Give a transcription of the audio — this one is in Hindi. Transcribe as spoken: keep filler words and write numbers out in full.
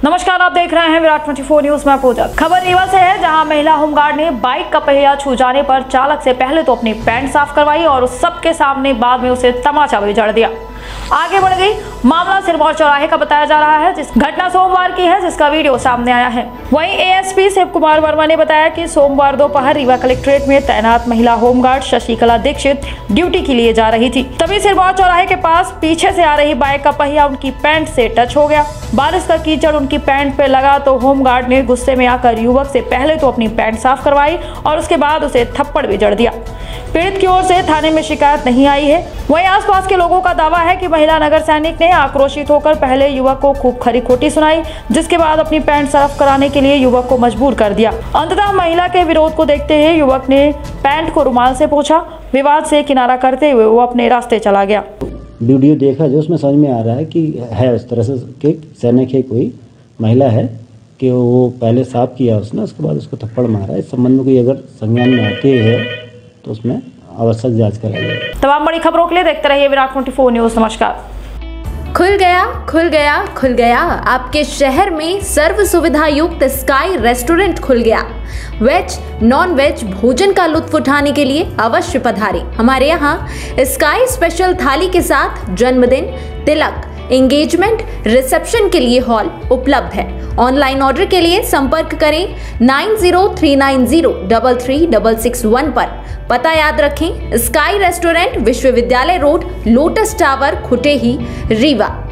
नमस्कार, आप देख रहे हैं विराट चौबीस न्यूज में पूजा। खबर रीवा से है, जहां महिला होमगार्ड ने बाइक का पहिया छू जाने पर चालक से पहले तो अपनी पैंट साफ करवाई और उस सबके सामने बाद में उसे तमाचा भी जड़ दिया। आगे बढ़ गई। मामला सिरमौर चौराहे का बताया जा रहा है, जिस घटना सोमवार की है, जिसका वीडियो सामने आया है। वहीं एएसपी शिव कुमार वर्मा ने बताया कि सोमवार दोपहर रीवा कलेक्ट्रेट में तैनात महिला होमगार्ड शशिकला दीक्षित ड्यूटी के लिए जा रही थी। तभी सिरमौर चौराहे के पास पीछे से आ रही बाइक का पहिया उनकी पैंट से टच हो गया। बारिश का कीचड़ उनकी पैंट पे लगा तो होमगार्ड ने गुस्से में आकर युवक से पहले तो अपनी पैंट साफ करवाई और उसके बाद उसे थप्पड़ भी जड़ दिया। पीड़ित की ओर से थाने में शिकायत नहीं आई है। वहीं आसपास के लोगों का दावा है कि महिला नगर सैनिक ने आक्रोशित होकर पहले युवक को खूब खरी खोटी सुनाई, जिसके बाद अपनी पैंट साफ कराने के लिए युवक को मजबूर कर दिया। अंततः महिला के विरोध को देखते हुए युवक ने पैंट को रुमाल से पोंछा। विवाद से किनारा करते हुए वो अपने रास्ते चला गया। वीडियो देखा जो उसमें समझ में आ रहा है कि है उस तरह से कि सैनिक है, कोई महिला है कि वो पहले साफ किया उसने, उसके बाद उसको थप्पड़ मारा। इस संबंध में कोई अगर संज्ञान में आती है तो उसमें आवश्यक जांच कराई जाए। तमाम बड़ी खबरों के लिए देखते रहिए विराट चौबीस न्यूज। नमस्कार। खुल गया खुल गया खुल गया आपके शहर में सर्व सुविधा युक्त स्काई रेस्टोरेंट खुल गया। वेज नॉन वेज भोजन का लुत्फ उठाने के लिए अवश्य पधारें। हमारे यहाँ स्काई स्पेशल थाली के साथ जन्मदिन, तिलक, एंगेजमेंट, रिसेप्शन के लिए हॉल उपलब्ध है। ऑनलाइन ऑर्डर के लिए संपर्क करें nine zero three nine zero double three double six one पर। पता याद रखें, स्काई रेस्टोरेंट, विश्वविद्यालय road, lotus tower, Khutehi, Rewa.